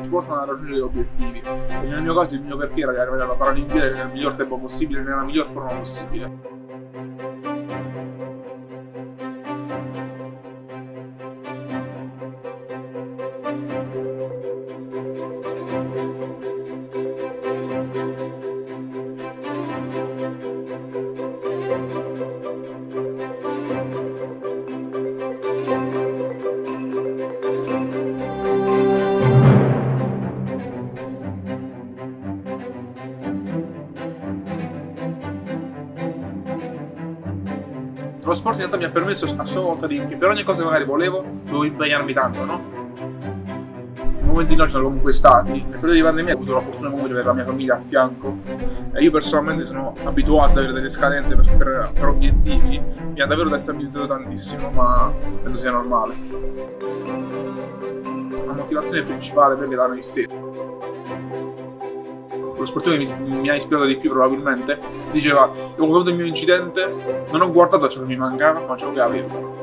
ci portano a raggiungere gli obiettivi. E nel mio caso il mio perché era di arrivare alla Paralimpiade nel miglior tempo possibile, nella miglior forma possibile. Lo sport in realtà mi ha permesso a sua volta che per ogni cosa che magari volevo, dovevo impegnarmi tanto, no? I momenti di noi sono comunque stati, nel periodo di pandemia ho avuto la fortuna comunque di avere la mia famiglia a fianco e io personalmente sono abituato ad avere delle scadenze per obiettivi, mi ha davvero destabilizzato tantissimo, ma penso sia normale. La motivazione principale per me era noi stessi. Lo sportivo che mi ha ispirato di più probabilmente diceva: io quando ho avuto il mio incidente non ho guardato a ciò che mi mancava ma a ciò che avevo.